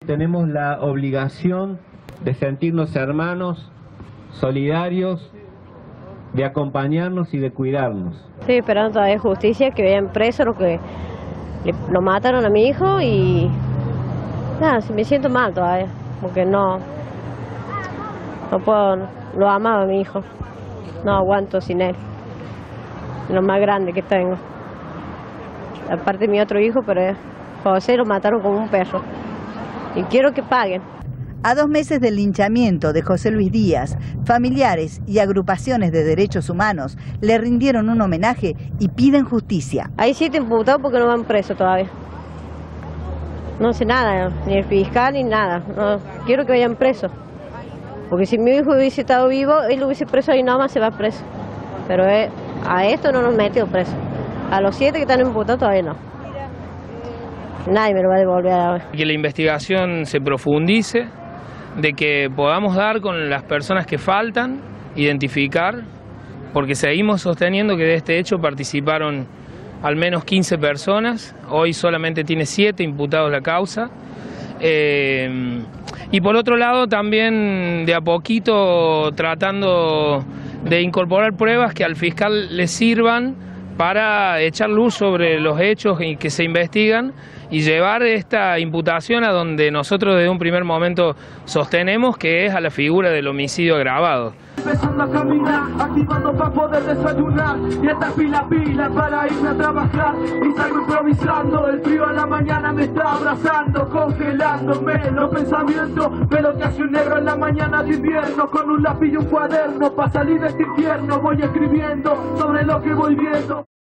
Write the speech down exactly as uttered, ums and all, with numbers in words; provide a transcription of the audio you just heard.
Tenemos la obligación de sentirnos hermanos, solidarios, de acompañarnos y de cuidarnos. Estoy esperando todavía justicia, que vean preso lo que le, lo mataron a mi hijo y nada, me siento mal todavía, porque no, no puedo, lo amaba a mi hijo, no aguanto sin él, lo más grande que tengo. Aparte de mi otro hijo, pero José lo mataron como un perro y quiero que paguen. A dos meses del linchamiento de José Luis Díaz, familiares y agrupaciones de derechos humanos le rindieron un homenaje y piden justicia. Hay siete imputados porque no van presos todavía. No sé nada, ni el fiscal ni nada. No, quiero que vayan presos. Porque si mi hijo hubiese estado vivo, él lo hubiese preso y nada más se va preso. Pero eh, a esto no nos metió preso. A los siete que están imputados todavía no. Nadie me lo va a devolver ahora. Que la investigación se profundice, de que podamos dar con las personas que faltan, identificar, porque seguimos sosteniendo que de este hecho participaron al menos quince personas, hoy solamente tiene siete imputados la causa, eh, y por otro lado también de a poquito tratando de incorporar pruebas que al fiscal le sirvan para echar luz sobre los hechos y que se investigan y llevar esta imputación a donde nosotros desde un primer momento sostenemos que es a la figura del homicidio agravado. Empezando a caminar, activando para poder desayunar y esta pila pila para irme a trabajar y salgo improvisando, el frío a la mañana me está abrazando, congelándome los pensamientos, pero que hace un negro en la mañana de invierno, con un lápiz y un cuaderno para salir de este infierno voy escribiendo sobre lo que voy viendo.